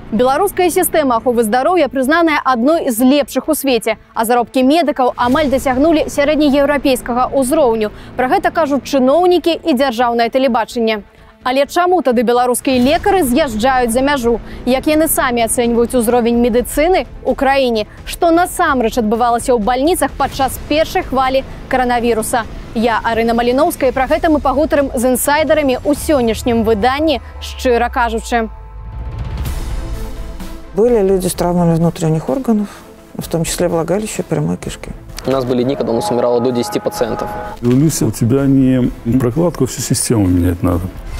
Беларуская сістэма аховы здароўя прызнаная адной з лепшых у свеце, а заробкі медыкаў амаль дасягнулі сярэднееўрапейскага ўзроўню. Пра гэта кажуць чыноўнікі і дзяржаўнае тэлебачанне. Але чаму тады беларускія лекары з'язджаюць за мяжу? Як яны самі ацэньваюць узровень медыцыны ў краіне? Што насамрэч адбывалася ў бальніцах падчас першай хвалі каранавіруса? Я Арына Маліноўская, і пра гэта мы пагутарым з інсайдарамі ў сённяшнім выданні «Шчыра кажучы». Были люди с травмами внутренних органов, в том числе влагалище, прямой кишки. У нас были дни, когда у нас умирало до 10 пациентов. Люся, у тебя не прокладку, а всю систему менять надо.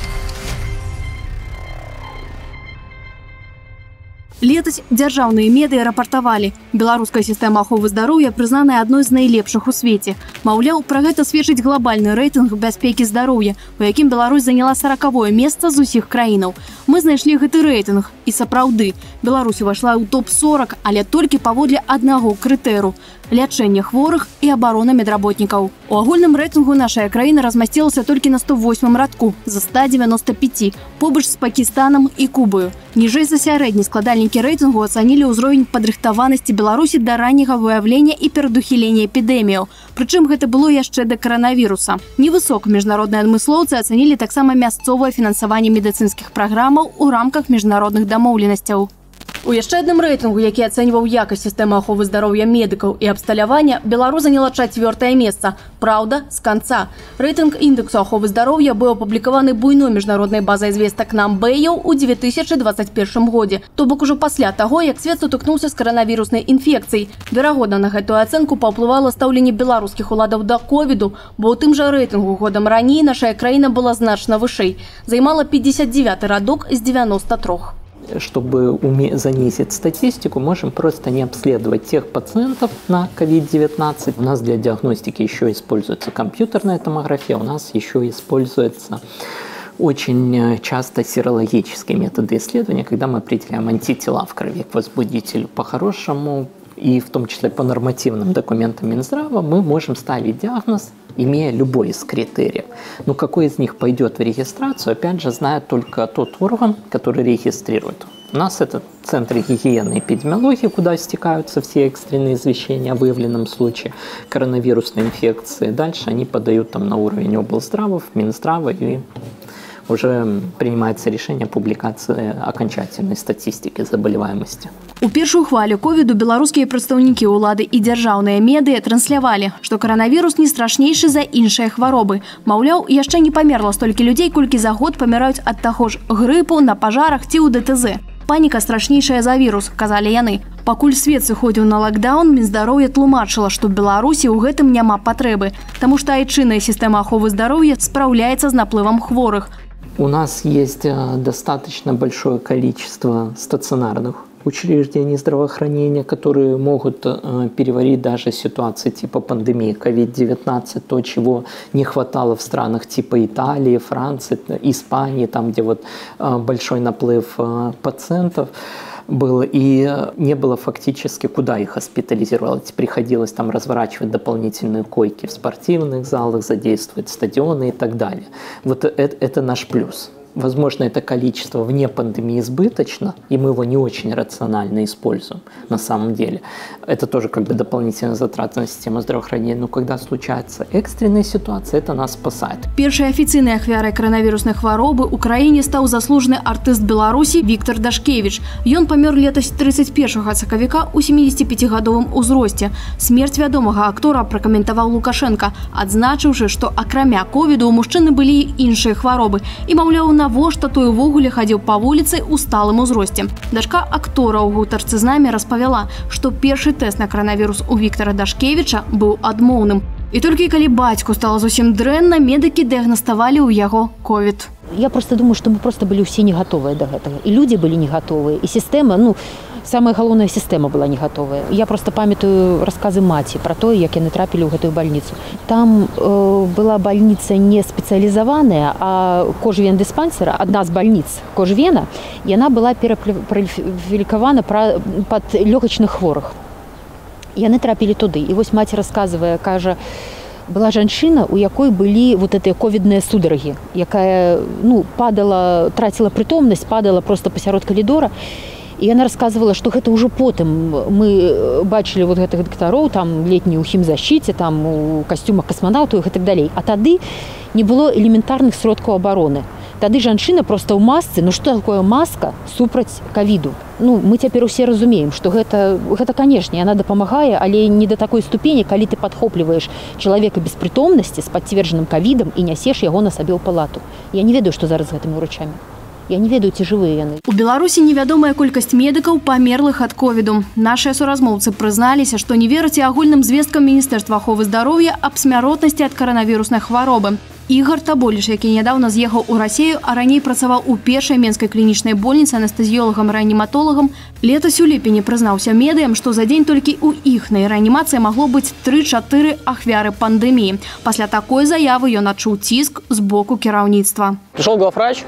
Летась дзяржаўныя медыа рапартавалі. Беларуская сістэма аховы здароўя прызнаная адной з найлепшых у свеце. Маўляў, пра гэта сведчыць глобальны рэйтынг бяспекі здароўя, у якім Беларусь заняла 40-е месца з усіх краінаў. Мы знайшлі гэты рэйтынг. І сапраўды, Беларусь увайшла ў топ-40, але толькі паводле аднаго крытэру – лячэнне хворых і абарона медработнікаў. У агульным рэйтынгу нашая краіна размасцілася толькі на 108-м радку за 195, побач з Пакістанам і Кубаю. Ніжэй за сярэдні складальнікі рэйтынгу ацанілі ўзровень падрыхтаванасці Беларусі да ранняга выяўлення і перадухілення эпідэміяў. Прычым гэта было яшчэ да каранавіруса. Невысока міжнародныя адмыслоўцы ацанілі таксама мясцовае фінансаванне медыцынскіх праграмаў у рамках міжнародных дамоўленасцяў. У яшчэ адным рэйтынгу, які ацэньваў якасць сістэмы аховы здароўя медыкаў і абсталявання, Беларусь заняла 4-е месца. Праўда, з канца. Рэйтынг індексу аховы здароўя быў апублікаваны буйной міжнароднай базай звестак Намбэяў у 2021 годзе. То бок ужо пасля таго, як свет сутыкнуўся з каранавіруснай інфекцыяй. Верагодна, на гэтую ацэнку паўплывала стаўленне беларускіх уладаў да ковіду, бо ў тым жа рэйтынгу годам раней нашая краіна была значна вышэй. Займала 59-й радок з 93. Чтобы занизить статистику, можем просто не обследовать тех пациентов на COVID-19. У нас для диагностики еще используется компьютерная томография, у нас еще используется очень часто серологические методы исследования, когда мы определяем антитела в крови к возбудителю. По-хорошему, и в том числе по нормативным документам Минздрава, мы можем ставить диагноз, имея любой из критериев. Но какой из них пойдет в регистрацию, опять же, знает только тот орган, который регистрирует. У нас это центры гигиены и эпидемиологии, куда стекаются все экстренные извещения о выявленном случае коронавирусной инфекции. Дальше они подают там на уровень облздрава, Минздрава, и уже принимается решение публикации окончательной статистики заболеваемости. У першую хвалю ковіду беларускія прадстаўнікі ўлады і дзяржаўныя медыа транслявалі, што каранавірус не страшнейшы за іншыя хваробы. Маўляў, яшчэ не памерла столькі людзей, колькі за год паміраюць ад таго ж грыпу, на пажарах ці ў ДТЗ. Паніка страшнейшая за вірус, казалі яны. Пакуль свет сыходзіў на лакдаун, Мінздароўя тлумачыла, што ў Беларусі ў гэтым няма патрэбы, таму што айчынная сістэма аховы здароўя спраўляецца з наплывам хворых. У нас есть достаточно большое количество стационарных учреждений здравоохранения, которые могут переварить даже ситуации типа пандемии COVID-19, то, чего не хватало в странах типа Италии, Франции, Испании, там, где вот большой наплыв пациентов был, и не было фактически, куда их госпитализировать. Приходилось там разворачивать дополнительные койки в спортивных залах, задействовать стадионы и так далее. Вот это наш плюс. Возможно, это количество вне пандемии избыточно, и мы его не очень рационально используем на самом деле. Это тоже как бы дополнительная затрата на систему здравоохранения. Но когда случается экстренная ситуация, это нас спасает. Першай афіцыйнай ахвярай каранавіруснай хваробы ў краіне стаў заслужаны артыст Беларусі Віктор Дашкевіч. Ён памёр летась 31 сакавіка ў 75-гадовым узросце. Смерць вядомага актора пракаментаваў Лукашенко, адзначыўшы, што акрамя ковіду у мужчыны былі і іншыя хваробы. І, маўляў, навошта той увогуле хадзіў па вуліцы ў сталым узросце. Дачка актора ў гутарцы з намі распавяла, што першы тэст на каранавірус у Віктора Дашкевіча быў адмоўным. І толькі калі бацьку стало зусім дрэнна, медыкі дыягнаставалі ў яго ковід. Я просто думаю, что мы просто были все не готовы до этого. И люди были не готовы, и система, самая галоўная система была не готовая. Я просто памятаю рассказы маці про то, як яны трапілі ў гэтую больницу. Там была больница не специализованная, а кожвен-диспансера, одна з больниц кожвена, и она была перакваліфікавана под лёгачных хворых. Яны трапілі туды. І вось маці расказвае, кажа, была жанчына, у якой былі вот эти ковідныя судороги, якая падала, траціла прытомнасць, падала просто пасярод калідора. І яна рассказывала, што гэта ўжо потым мы бачылі вот гэтых дактароў, там летнюю ў хімзащіце, там у касцюмах касманаўтаў і так далей. А тады не было элементарных сродкаў абароны. Тады жанчына проста ў масцы, ну што такое маска супраць ковіду? Ну, мы цяпер усе разумеем, што гэта, канешне, яна дапамагае, але не да такой ступені, калі ты падхопліваеш чалавека без прытомнасці з пацверджаным ковідам і нясеш яго на сабе ў палату. Я не ведаю, што зараз з гэтымі ўрачамі. Я не ведаю, ці жывыя яны. У Беларусі невядомая колькасць медыкаў, памерлых ад ковіду. Нашыя суразмоўцы прызналіся, што не вераць і агульным звесткам Міністэрства аховы здароўя аб смяротнасці ад каранавіруснай хваробы. Ігор Таболіш, які нядаўна з'ехаў у Расію, а раней працаваў у першай менскай клінічнай больніцы анестэзіёлагам-рэаніматолагам, летась у ліпені прызнаўся медыям, што за дзень толькі ў іхнай рэанімацыі магло быць 3-4 ахвяры пандэміі. Пасля такой заявы ён адчуў ціск з боку кіраўніцтва. Пришел главврач,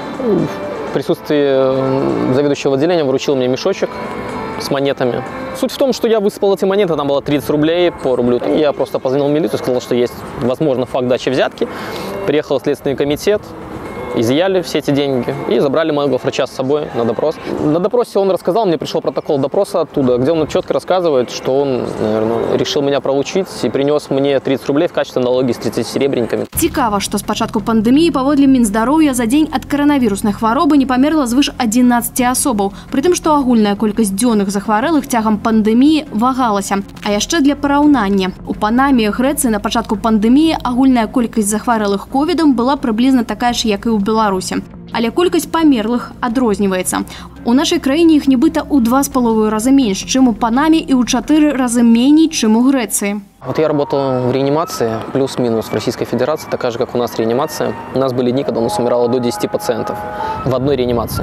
в присутствии заведующего отделения вручил мне мешочек с монетами. Суть в том, что я высыпал эти монеты, там было 30 рублей по рублю. И я просто позвонил в милицию, сказал, что есть, возможно, факт дачи взятки. Приехал Следственный комитет, изъяли все эти деньги и забрали моего главврача с собой на допрос. На допросе он рассказал, мне пришел протокол допроса оттуда, где он четко рассказывает, что он, наверное, решил меня проучить и принес мне 30 рублей в качестве налоги с 30 серебряниками. Цікава, што з пачатку пандэміі паводле Мінздароўя за дзень ад каранавіруснай хваробы не памерла звыш 11 асобаў, прытым што агульная колькасць дзённых захварэлых цягам пандэміі вагалася. А яшчэ для параўнання. У Панаме і Грэцыі на пачатку пандэміі агульная колькасць захварэлых ковідам была прыблізна такая ж, як і ў Беларусі. Але колькасць памерлых адрозніваецца. У нашай краіне іх нібыта ў 2,5 разы менш, чым у Панаме і ў 4 разы меней, чым у Грэцыі. Вот я работал в реанимации, плюс-минус в Российской Федерации, такая же, как у нас реанимация. У нас были дни, когда у нас умирало до 10 пациентов в одной реанимации.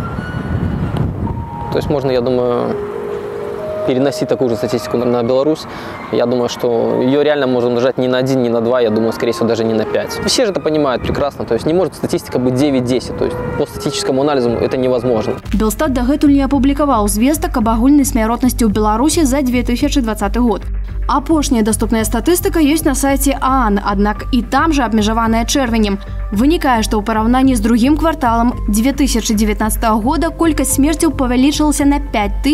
То есть можно, я думаю, переносить такую же статистику на Беларусь. Я думаю, что ее реально можно умножать не на 1, не на 2, я думаю, скорее всего, даже не на 5. Все же это понимают прекрасно, то есть не может статистика быть 9-10, то есть по статистическому анализу это невозможно. Белстат дагэтуль не апублікаваў звестак аб агульнай смяротнасці ў Беларусі за 2020 год. Апошняя даступная статыстыка ёсць на сайце ААН, аднак і там жа абмежаваная чэрвенем. Вынікае, што ў параўнанні з другім кварталам 2019 года колькасць смерцяў павялічылася на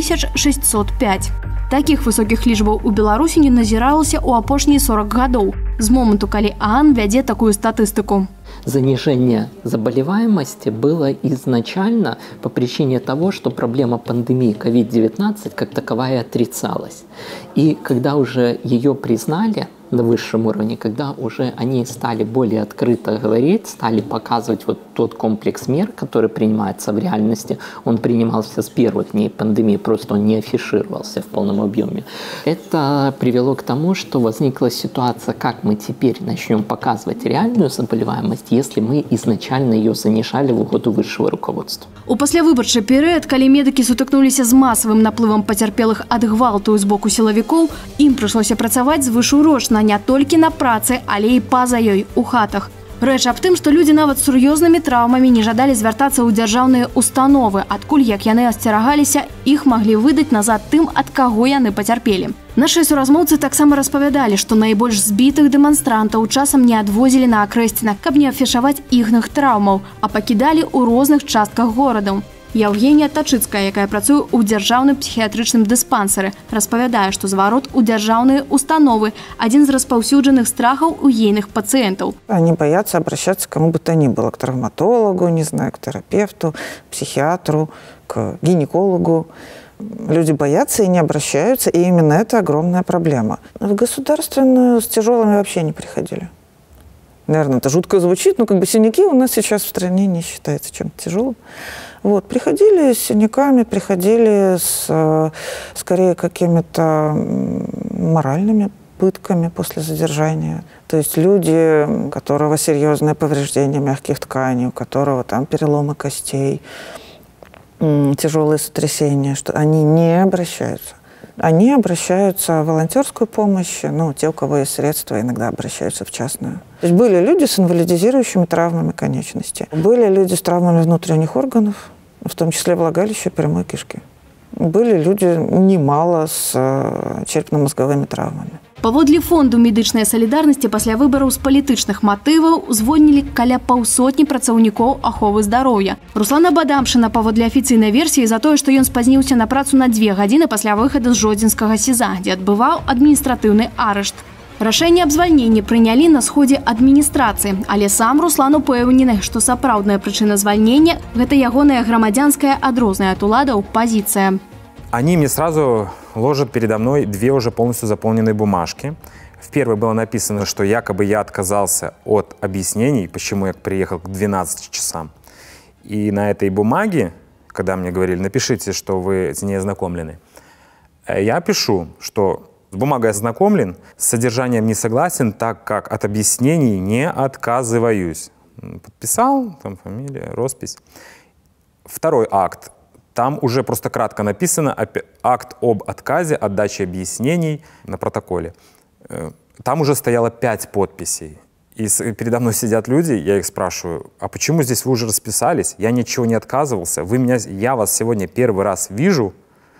5605. Такіх высокіх лічбаў у Беларусі не назіралася ў апошнія 40 гадоў, з моманту, калі ААН вядзе такую статыстыку. Занижение заболеваемости было изначально по причине того, что проблема пандемии COVID-19 как таковая отрицалась. И когда уже ее признали на высшем уровне, когда уже они стали более открыто говорить, стали показывать вот тот комплекс мер, который принимается в реальности, он принимался с первых дней пандемии, просто он не афишировался в полном объеме. Это привело к тому, что возникла ситуация, как мы теперь начнем показывать реальную заболеваемость, если мы изначально ее занижали в угоду высшего руководства. У паслявыбарчы перыяд, калі медыкі сутыкнуліся з масавым наплывам пацярпелых ад гвалту з боку сілавікоў, ім прыйшлося працаваць звышурочна не толькі на працы, але і па-за ёй у хатах. Рэч аб тым, што людзі нават з сур'ёзнымі траўмамі не жадалі звяртацца ў дзяржаўныя установы, адкуль, як яны асцерагаліся, іх маглі выдаць назад тым, ад каго яны пацярпелі. Нашыя суразмоўцы таксама распавядалі, што найбольш збітых дэманстрантаў часам не адвозілі на Акрэсціна, каб не афішаваць ігных траўмаў, а пакідалі ў розных частках горадаў. Яўгенія Тачыцкая, якая працуе ў дзяржаўным псіхіятрычным дыспансеры, распавядае, што зварот у дзяржаўныя установы – адзін з распаўсюджаных страхаў у ейных пациентов. Они боятся обращаться к кому бы то ни было, к травматологу, не знаю, к терапевту, психиатру, к гинекологу. Люди боятся и не обращаются, и именно это огромная проблема. В государственную с тяжелыми вообще не приходили. Наверное, это жутко звучит, но как бы синяки у нас сейчас в стране не считается чем-то тяжелым. Вот, приходили с синяками, приходили с, скорее, какими-то моральными пытками после задержания. То есть люди, у которого серьезное повреждение мягких тканей, у которого там переломы костей, тяжелые сотрясения, что они не обращаются. Они обращаются в волонтерскую помощь, ну, те, у кого есть средства, иногда обращаются в частную. То есть были люди с инвалидизирующими травмами конечности, были люди с травмами внутренних органов, в том числе влагалища и прямой кишки. Были люди немало с черепно-мозговыми травмами. Паводле фонду медычнай салідарнасці пасля выбараў з палітычных матываў звольнілі каля паўсотні працаўнікоў аховы здароўя. Руслана Бадамшына паводле афіцыйнай версіі за тое, што ён спазніўся на працу на 2 гадзіны пасля выхаду з жодзінскага СІЗА, дзе адбываў адміністратыўны арышт. Рашэнне аб звальненні прынялі на сходзе адміністрацыі, але сам Руслан упэўнены, што сапраўдная прычына звальнення – гэта ягоная грамадзянская адрозная ад уладаў пазіцыя. Они мне сразу ложат передо мной 2 уже полностью заполненные бумажки. В первой было написано, что якобы я отказался от объяснений, почему я приехал к 12 часам. И на этой бумаге, когда мне говорили, напишите, что вы с ней ознакомлены, я пишу, что с бумагой ознакомлен, с содержанием не согласен, так как от объяснений не отказываюсь. Подписал, там фамилия, роспись. Второй акт. Там уже просто кратко написано акт об отказе от дачи объяснений на протоколе. Там уже стояло 5 подписей. И передо мной сидят люди, я их спрашиваю, а почему здесь вы уже расписались? Я ничего не отказывался. Я вас сегодня первый раз вижу.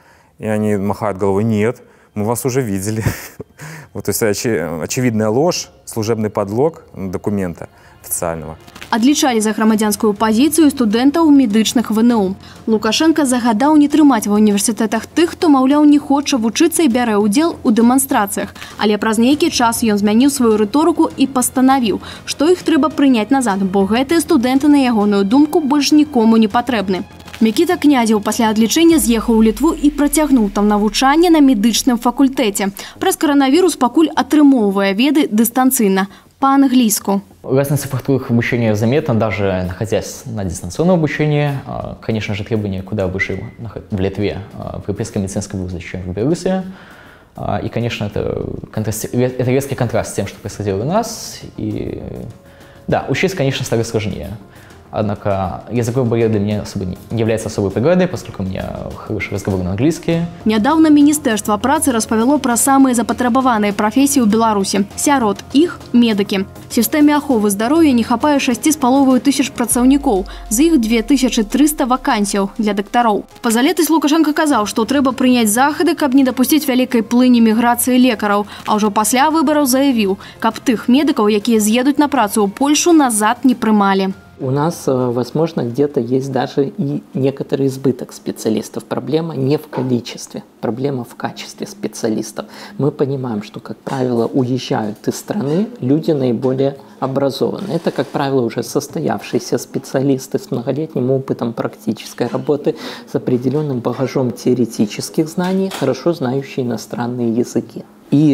И они махают головой, нет, мы вас уже видели. Вот, то есть очевидная ложь, служебный подлог документа официального. Адлічалі за грамадзянскую пазіцыю студэнтаў медычных ВНУ. Лукашенко загадаў не трымаць ва універсітэтах тых, хто, маўляў, не хоча вучыцца і бярэ ўдзел у дэманстрацыях. Але праз нейкі час ён змяніў сваю рыторыку і пастанавіў, што іх трэба прыняць назад, бо гэтыя студэнты, на ягоную думку, больш нікому не патрэбны. Мікіта Князеў пасля адлічэння з'ехаў у Літву і працягнуў там навучанне на медычным факультэце. Праз коронавірус пакуль атрымоўвае веды дыстанцыйна, по-английску. Разница в фактурах обучения заметна, даже находясь на дистанционном обучении. Конечно же, требования куда выше в Литве, в Европейском медицинском вузе, чем в Беларуси. И, конечно, это резкий контраст с тем, что происходило у нас. И да, учиться, конечно, стало сложнее. Однако языковой барьер для меня не является особой преградой, поскольку у меня хороший разговор на английский. Нядаўна Міністэрства працы распавяло пра самыя запатрабаваныя прафесіі ў Беларусі. Сярод іх медыкі. Сістэме аховы здароўя не хапае 6,5 тысяч працаўнікоў, з іх 2300 вакансіяў для дактароў. Пазалетась Лукашенко казаў, што трэба прыняць захады, каб не дапусціць вялікай плыні міграцыі лекараў, а ўжо пасля выбараў заявіў, каб тых медыкаў, якія з'едуць на працу ў Польшу, назад не прымалі. У нас, возможно, где-то есть даже и некоторый избыток специалистов. Проблема не в количестве, проблема в качестве специалистов. Мы понимаем, что, как правило, уезжают из страны люди наиболее образованные. Это, как правило, уже состоявшиеся специалисты с многолетним опытом практической работы, с определенным багажом теоретических знаний, хорошо знающие иностранные языки.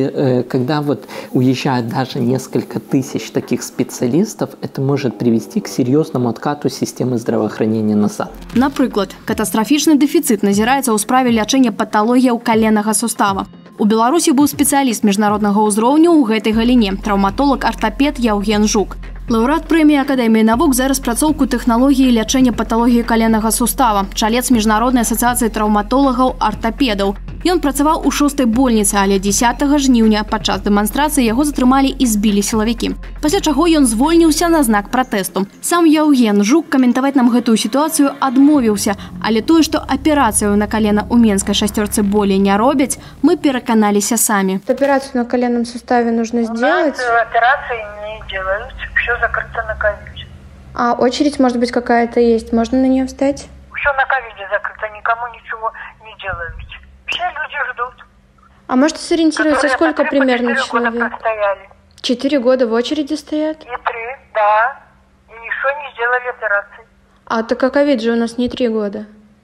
И когда вот уезжают даже несколько тысяч таких специалистов, это может привести к серьезному откату системы здравоохранения назад. Напрыклад, катастрафічны дэфіцыт назіраецца ў справе лячэння паталогіяў каленнага сустава. У Беларусі быў спецыяліст міжнароднага ўзроўню ў гэтай галіне, траўматолог-артапед Яўген Жук. Лаўрэат прэміі Акадэміі навук за распрацоўку тэхналогіі лячэння паталогіі каленага сустава, чалец міжнароднай асацыяцыі траўматолагаў-артапедаў. Ён працаваў у 6-й больніцы, але 10 жніўня падчас дэманстрацыі яго затрымалі і збілі сілавікі. Пасля чаго ён звольніўся на знак пратэсту. Сам Яўген Жук каментаваць нам гэтую сітуацыю адмовіўся, але тое, што аперацыю на калена ў Менскай шасцёрцы болей не робяць, мы пераканаліся самі. Операцию на коленном суставе нужно сделать? У нас операции не делают, все закрыто на ковид. А очередь, может быть, какая-то есть? Можно на нее встать? Все на ковиде закрыто, никому ничего не делают. Все люди ждут. А можете сориентироваться, сколько примерно человек? 4 года в очереди стоят? Не 3, да. И еще не сделали операции. А так а ковид же у нас не 3 года.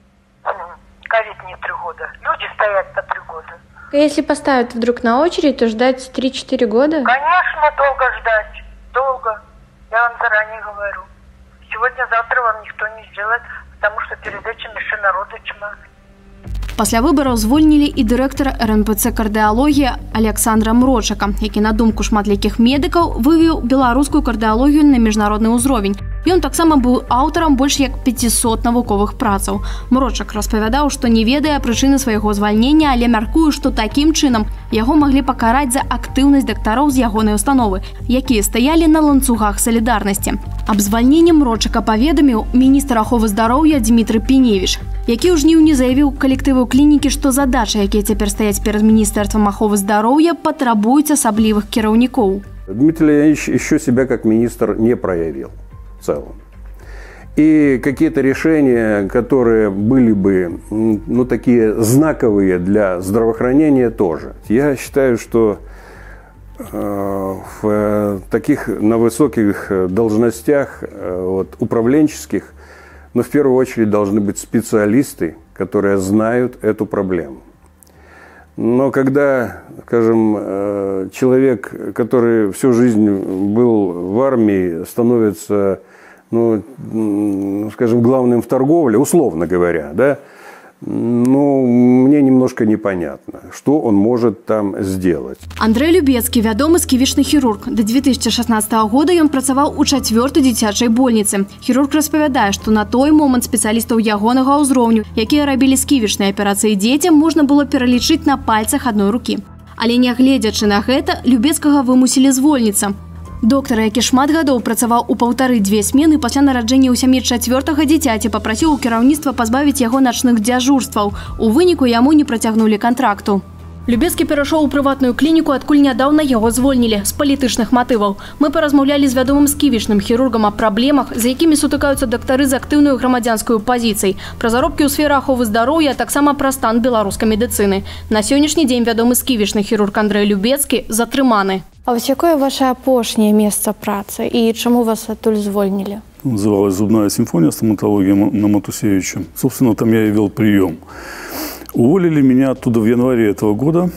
Ковид не 3 года. Люди стоят по 3 года. А если поставят вдруг на очередь, то ждать 3-4 года? Конечно, долго ждать. Долго. Я вам заранее говорю. Сегодня-завтра вам никто не сделает, потому что перед этим еще народу тьма. Пасля выбараў звольнілі і дырэктара РНПЦ кардыалогія Александра Мрочака, які, на думку шматлікіх медыкаў, вывеў беларускую кардыалогію на міжнародны ўзровень. Ён таксама быў аўтарам больш як 500 навуковых працаў. Мрочак распавядаў, што не ведае прычыны свайго звальнення, але мяркуе, што такім чынам яго маглі пакараць за актыўнасць дактароў з ягонай установы, якія стаялі на ланцугах салідарнасці. Аб звальненні Мрочака паведаміў міністр аховы здароўя Дмітрый Пеневіч. які ў жніўні заявіў калектыву клінікі, што задачы, якія цяпер стаяць перад Міністэрствам аховы здароўя, патрабуюць асаблівых кіраўнікоў. Дмитрий Леонидович еще себя как министр не проявил в целом. И какие-то решения, которые были бы такие знаковые для здравоохранения, тоже. Я считаю, что в таких на высоких должностях управленческих, в первую очередь должны быть специалисты, которые знают эту проблему. Но когда, скажем, человек, который всю жизнь был в армии, становится, скажем, главным в торговле, условно говоря, да, мне немножко непонятно, что он может там сделать. Андрей Любецкі, вядомы сківічны хірург. До 2016 года ён працаваў у 4-й дзіцячай больніцы. Хірург распавядае, што на той момант спецыялістаў ягонага ўзроўню, якія рабілі сківічныя аперацыі дзецям, можна было пералічыць на пальцах адной рукі. Але нягледзячы на гэта, Любецкага вымусілі звольніцца. Доктар, які шмат гадоў працаваў у 1,5-2 смены, пасля нараджэння ў сям'і 4-га дзіцяці папрасіў у кіраўніцтва пазбавіць яго начных дзяжурстваў. У выніку яму не працягнулі кантракту. Любецкі перайшоў у прыватную клініку, адкуль нядаўна яго звольнілі з палітычных матываў. Мы паразмаўлялі з вядомым сківічным хірургам аб праблемах, з якімі сутыкаюцца дактары з актыўнаю грамадзянскую пазіцыяй, пра заробкі ў сферы аховы здароўя, а таксама пра стан беларускай медыцыны. На сённяшні дзень вядомы сківічны хірург Андрей Любецкі затрыманы. А вось якое ваше апошняе месца працы і чаму вас адтуль звольнілі? Называлась «Зубная симфония стоматологии» на Матусевича. Собственно, там я и вел прием. Уволили меня оттуда в январе этого года,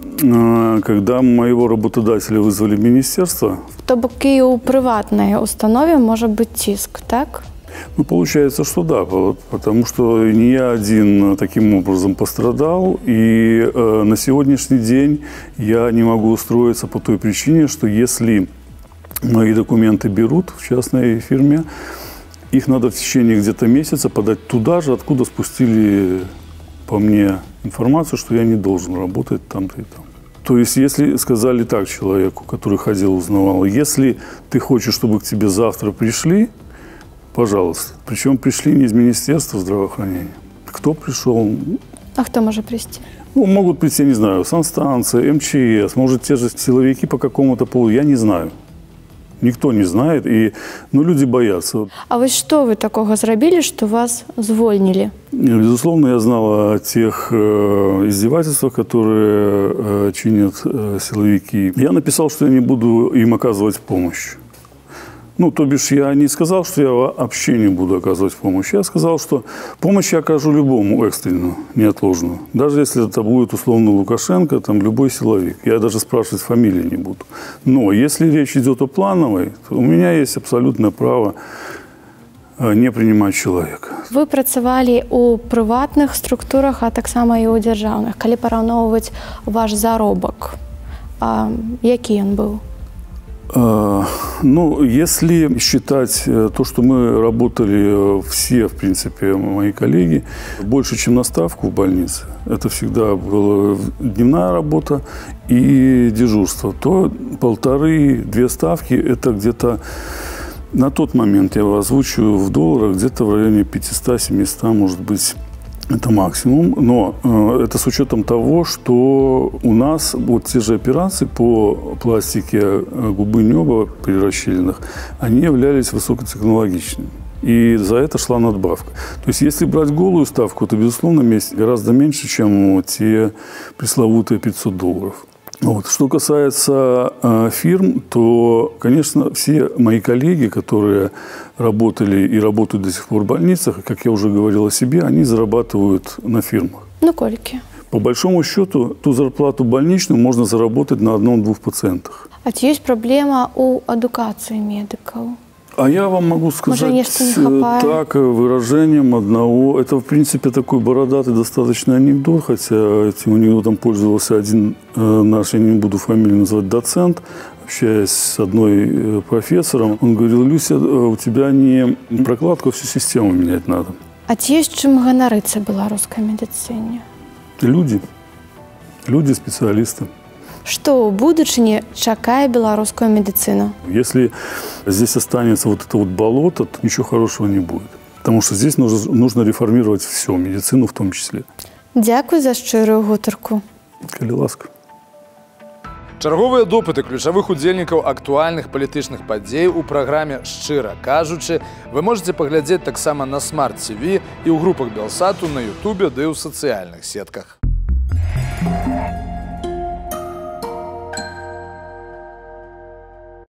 когда моего работодателя вызвали в министерство. То бок і ў прыватнай установе может быть ціск, так? Получается, что да, потому что не я один таким образом пострадал, и на сегодняшний день я не могу устроиться по той причине, что если мои документы берут в частной фирме, их надо в течение где-то месяца подать туда же, откуда спустили по мне информацию, что я не должен работать там-то и там. То есть, если сказали так человеку, который ходил, узнавал, если ты хочешь, чтобы к тебе завтра пришли, пожалуйста. Причем пришли не из Министерства здравоохранения. Кто пришел? А кто может прийти? Могут прийти, не знаю, санстанция, МЧС, может, те же силовики по какому-то поводу, я не знаю. Никто не знает, но люди боятся. А вы что вы такого зробили, что вас звольнили? Безусловно, я знал о тех издевательствах, которые чинят силовики. Я написал, что я не буду им оказывать помощь. То бишь, я не сказал, что я вообще не буду оказывать помощь. Я сказал, что помощь я окажу любому экстренную, неотложную. Даже если это будет условно Лукашенко, там любой силовик. Я даже спрашивать фамилии не буду. Но если речь идет о плановой, то у меня есть абсолютное право не принимать человека. Вы працавалі у прыватных структурах, а таксама і ў дзяржаўных. Калі параўноўваць ваш заробак, які ён быў? Если считать то, что мы работали все, в принципе, мои коллеги, больше, чем на ставку в больнице, это всегда была дневная работа и дежурство, то 1,5-2 ставки, это где-то на тот момент, я его озвучиваю в долларах, где-то в районе 500-700, может быть, это максимум, но это с учетом того, что у нас вот те же операции по пластике губы, неба при расщелинах, они являлись высокотехнологичными. И за это шла надбавка. То есть, если брать голую ставку, то, безусловно, гораздо меньше, чем те пресловутые $500. Что касается фирм, то, конечно, все мои коллеги, которые работали и работают до сих пор в больницах, как я уже говорил о себе, они зарабатывают на фирмах. Кольки? По большому счету, ту зарплату больничную можно заработать на 1-2 пациентах. А есть проблема у адукации медиков? А я вам могу сказать так, выражением одного. Это, в принципе, такой бородатый достаточно анекдот, хотя этим анекдотом пользовался один наш, я не буду фамилию называть, доцент, общаясь с одной профессором. Он говорил: Люся, у тебя не прокладку, а всю систему менять надо. А есть чем ганарыться белорусской медицине? Люди, специалисты. Что в будущем чакае белорусскую медицину? Если здесь останется вот это вот болото, то ничего хорошего не будет. Потому что здесь нужно реформировать все, медицину в том числе. Дякую за шчырую гутарку. Калі ласка. Чарговыя допыты ключавых удзельнікаў актуальных палітычных падзей у праграме «Шчыра кажучы» вы можете паглядзець таксама на Smart TV і ў групах Белсату на Ютубе ды ў сацыяльных сетках.